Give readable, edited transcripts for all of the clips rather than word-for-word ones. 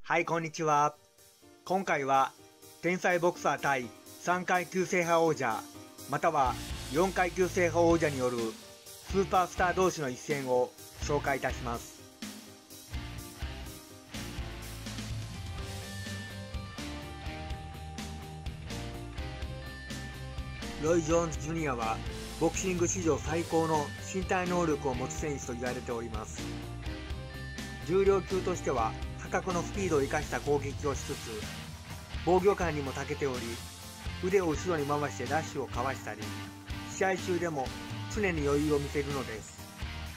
はい、こんにちは。今回は、天才ボクサー対3階級制覇王者、または4階級制覇王者によるスーパースター同士の一戦を紹介いたします。ロイ・ジョーンズ・ジュニアは、ボクシング史上最高の身体能力を持つ選手と言われております。重量級としては、破格のスピードを生かした攻撃をしつつ、防御感にも長けており、腕を後ろに回してダッシュをかわしたり、試合中でも常に余裕を見せるのです。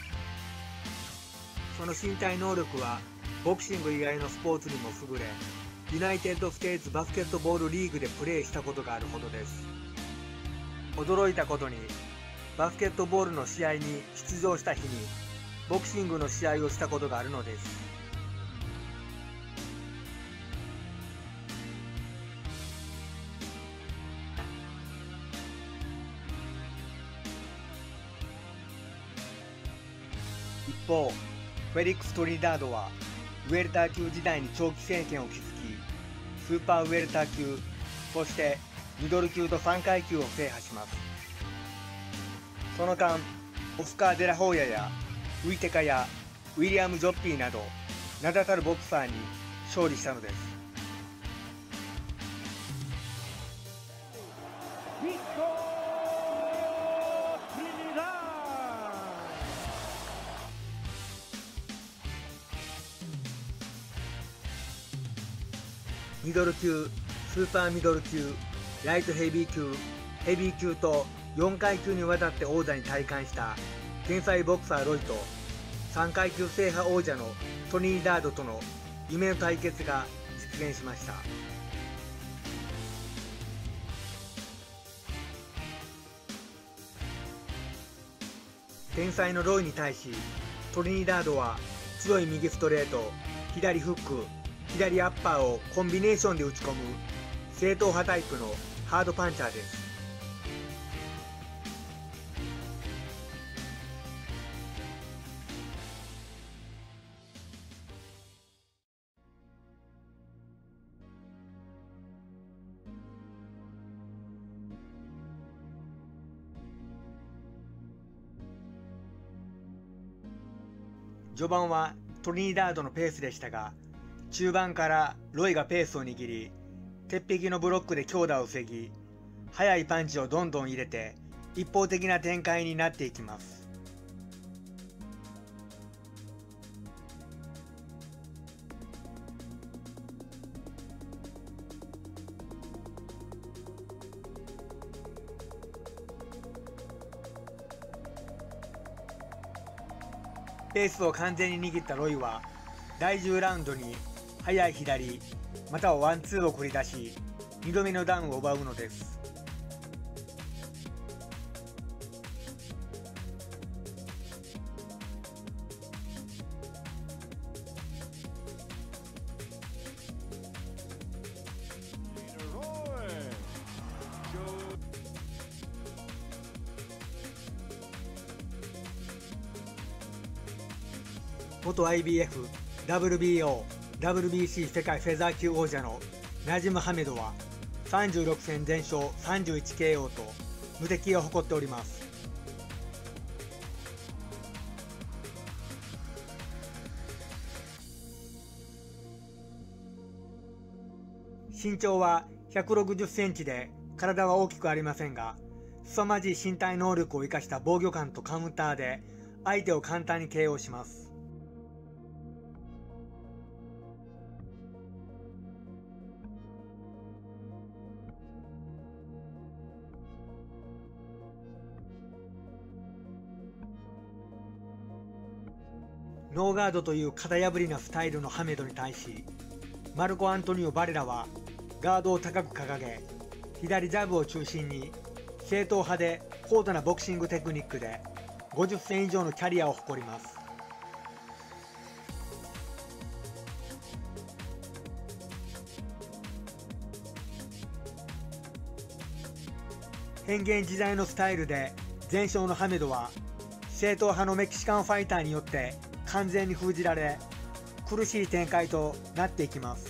その身体能力は、ボクシング以外のスポーツにも優れ、ユナイテッド・ステイツ・バスケットボールリーグでプレーしたことがあるほどです。驚いたことに、バスケットボールの試合に出場した日に、ボクシングの試合をしたことがあるのです。一方、フェリックス・トリニダードはウェルター級時代に長期政権を築き、スーパーウェルター級、そしてミドル級と3階級を制覇します。その間、オスカー・デラホーヤやウィテカやウィリアム・ジョッピーなど名だたるボクサーに勝利したのです。ミドル級、スーパーミドル級、ライトヘビー級、ヘビー級と4階級にわたって王座に戴冠した天才ボクサーロイと3階級制覇王者のトニーダードとの夢の対決が実現しました。天才のロイに対し、トリニダードは強い右ストレート、左フック、左アッパーをコンビネーションで打ち込む正統派タイプのハードパンチャーです。序盤はトリニダードのペースでしたが、中盤からロイがペースを握り、鉄壁のブロックで強打を防ぎ、速いパンチをどんどん入れて一方的な展開になっていきます。ペースを完全に握ったロイは第10ラウンドに速い左またはワンツーを繰り出し2度目のダウンを奪うのです。元 IBF、WBO、WBC 世界フェザー級王者のナジム・ハメドは36戦全勝 31KO と無敵を誇っております。身長は160センチで体は大きくありませんが、凄まじい身体能力を生かした防御感とカウンターで相手を簡単に KO します。ノーガードという型破りなスタイルのハメドに対し、マルコ・アントニオ・バレラはガードを高く掲げ、左ジャブを中心に正統派で高度なボクシングテクニックで50戦以上のキャリアを誇ります。変幻自在のスタイルで全勝のハメドは正統派のメキシカンファイターによって完全に封じられ、 苦しい展開となっていきます。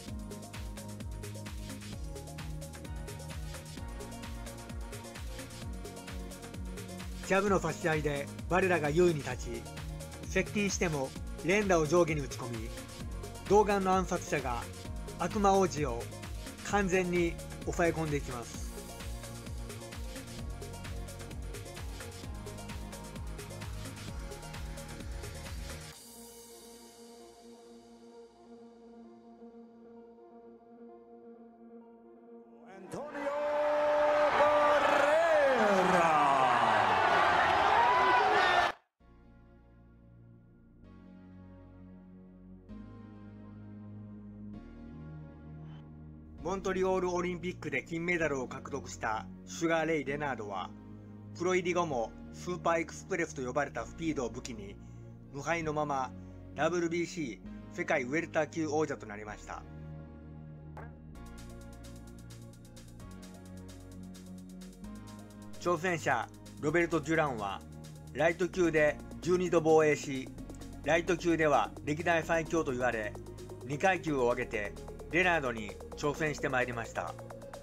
ジャブの差し合いで我らが優位に立ち、接近しても連打を上下に打ち込み、童顔の暗殺者が悪魔王子を完全に抑え込んでいきます。モントリオールオリンピックで金メダルを獲得したシュガーレイ・レナードは、プロ入り後もスーパーエクスプレスと呼ばれたスピードを武器に、無敗のまま WBC 世界ウェルター級王者となりました。挑戦者ロベルト・デュランはライト級で12度防衛し、ライト級では歴代最強と言われ、2階級を上げてレナードに挑戦してまいりました。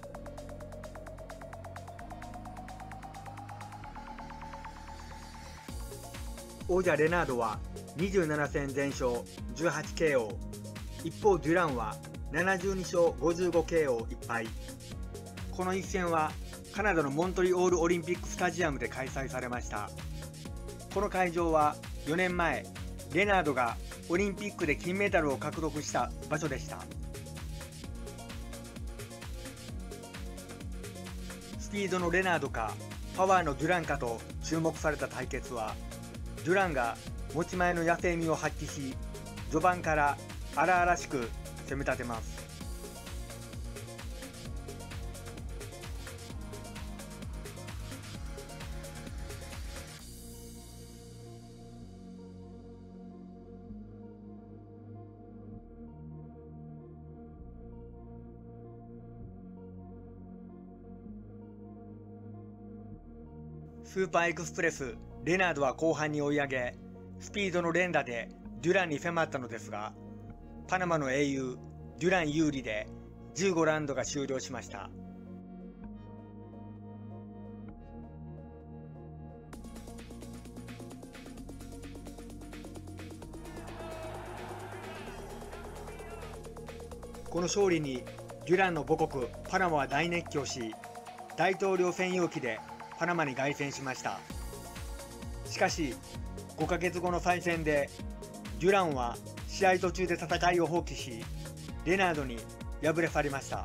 王者レナードは27戦全勝 18KO、 一方デュランは72勝 55KO 1敗。この一戦はカナダのモントリオールオリンピックスタジアムで開催されました。この会場は4年前レナードがオリンピックで金メダルを獲得した場所でした。スピードのレナードかパワーのデュランかと注目された対決は、デュランが持ち前の野生味を発揮し、序盤から荒々しく攻め立てます。スーパーエクスプレスレナードは後半に追い上げ、スピードの連打でデュランに迫ったのですが、パナマの英雄デュラン有利で15ラウンドが終了しました。この勝利にデュランの母国パナマは大熱狂し、大統領専用機でパナマに凱旋しました。しかし5ヶ月後の再戦でデュランは試合途中で戦いを放棄し、レナードに敗れ去りました。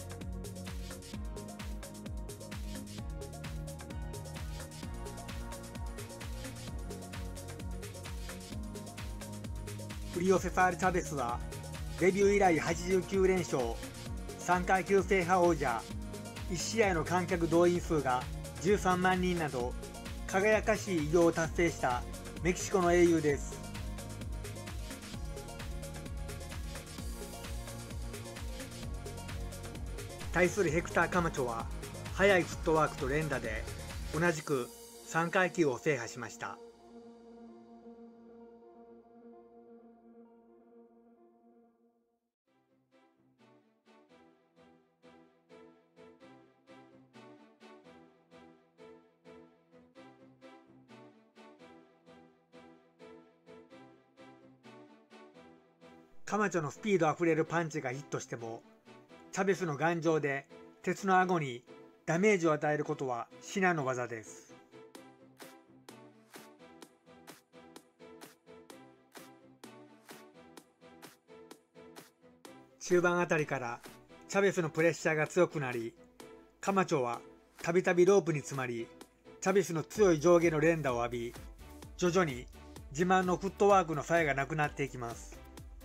フリオ・セファール・チャベスはデビュー以来89連勝、3階級制覇王者、1試合の観客動員数が13万人など輝かしい偉業を達成したメキシコの英雄です。対するヘクター・カマチョは速いフットワークと連打で同じく3階級を制覇しました。カマチョのスピードあふれるパンチがヒットしても、チャベスの頑丈で鉄の顎にダメージを与えることは至難の業です。中盤あたりからチャベスのプレッシャーが強くなり、カマチョはたびたびロープに詰まり、チャベスの強い上下の連打を浴び、徐々に自慢のフットワークの冴えがなくなっていきます。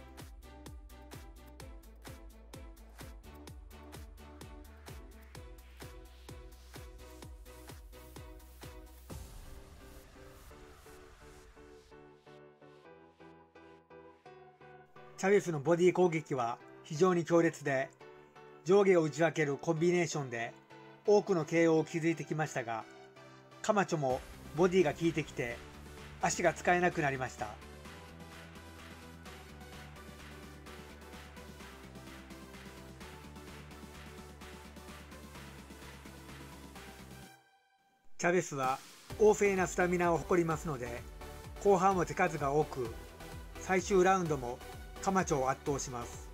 チャベスのボディ攻撃は非常に強烈で、上下を打ち分けるコンビネーションで多くの KO を築いてきましたが、カマチョもボディが効いてきて足が使えなくなりました。 チャベスは旺盛なスタミナを誇りますので、後半も手数が多く、最終ラウンドもカマチョを圧倒します。